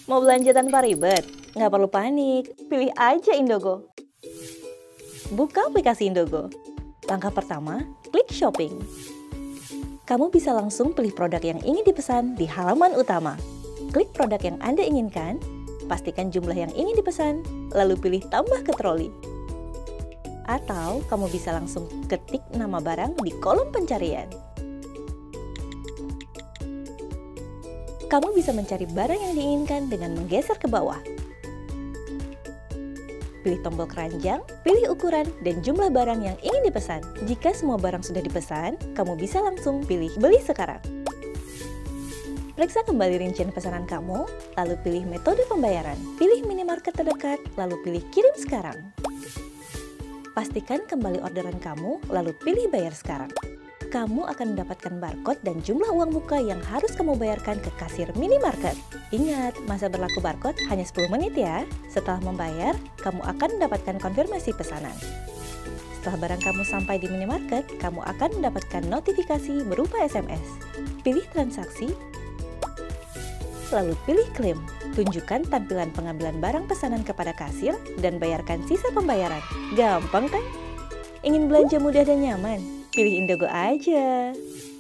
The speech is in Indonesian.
Mau belanja tanpa ribet? Nggak perlu panik, pilih aja Indogo. Buka aplikasi Indogo. Langkah pertama, klik shopping. Kamu bisa langsung pilih produk yang ingin dipesan di halaman utama. Klik produk yang Anda inginkan, pastikan jumlah yang ingin dipesan, lalu pilih tambah ke troli. Atau kamu bisa langsung ketik nama barang di kolom pencarian. Kamu bisa mencari barang yang diinginkan dengan menggeser ke bawah. Pilih tombol keranjang, pilih ukuran, dan jumlah barang yang ingin dipesan. Jika semua barang sudah dipesan, kamu bisa langsung pilih beli sekarang. Periksa kembali rincian pesanan kamu, lalu pilih metode pembayaran. Pilih minimarket terdekat, lalu pilih kirim sekarang. Pastikan kembali orderan kamu, lalu pilih bayar sekarang. Kamu akan mendapatkan barcode dan jumlah uang muka yang harus kamu bayarkan ke kasir minimarket. Ingat, masa berlaku barcode hanya 10 menit ya. Setelah membayar, kamu akan mendapatkan konfirmasi pesanan. Setelah barang kamu sampai di minimarket, kamu akan mendapatkan notifikasi berupa SMS. Pilih transaksi, lalu pilih klaim. Tunjukkan tampilan pengambilan barang pesanan kepada kasir dan bayarkan sisa pembayaran. Gampang kan? Ingin belanja mudah dan nyaman? Pilih Indogo aja.